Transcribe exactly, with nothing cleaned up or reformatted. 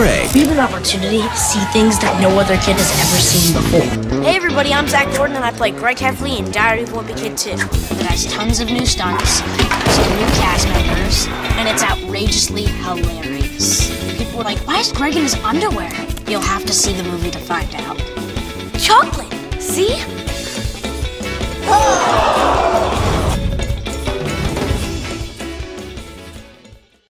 Greg. We have an opportunity to see things that no other kid has ever seen before. Hey everybody, I'm Zach Gordon and I play Greg Heffley in Diary of a Wimpy Kid two. It has tons of new stunts, some new cast members, and it's outrageously hilarious. People were like, why is Greg in his underwear? You'll have to see the movie to find out. Chocolate! See?